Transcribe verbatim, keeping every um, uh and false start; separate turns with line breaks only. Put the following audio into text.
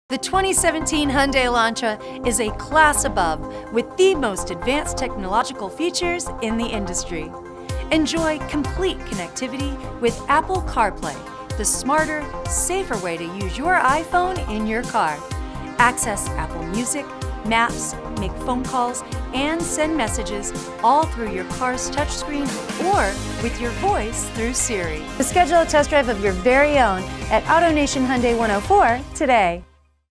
The twenty seventeen Hyundai Elantra is a class above with the most advanced technological features in the industry. Enjoy complete connectivity with Apple CarPlay, the smarter, safer way to use your iPhone in your car. Access Apple Music, Maps, make phone calls, and send messages all through your car's touchscreen or with your voice through Siri. Schedule a test drive of your very own at AutoNation Hyundai one oh four today.